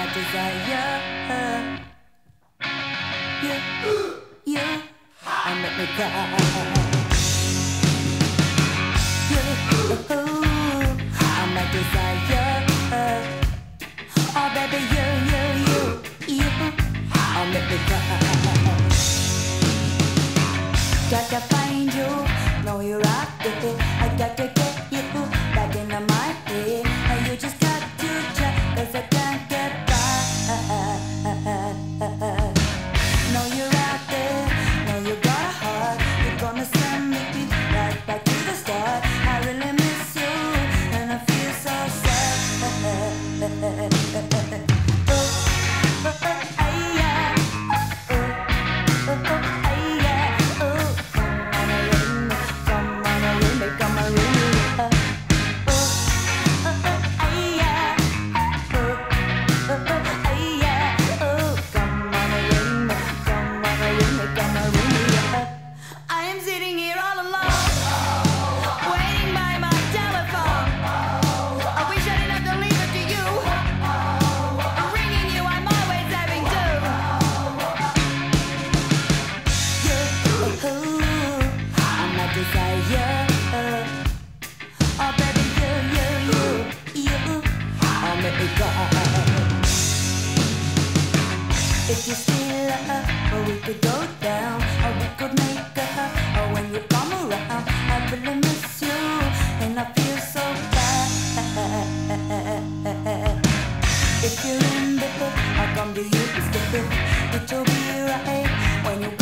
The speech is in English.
my desire. You, I make me cry. You, I'm my desire. Oh baby, you, I'll make me cry. Gotta find you, know you're out there. I gotta get you back in my head. And you just got to try, 'cause I can't get by. Know you're out there, know you got a heart. You're gonna send me right back to the start. I really miss you, and I feel so sad. If you still love, or we could go down, or we could make or when you come around, I really miss you, and I feel so bad. If you're in the hood, I'll come to you instead. It will be right when you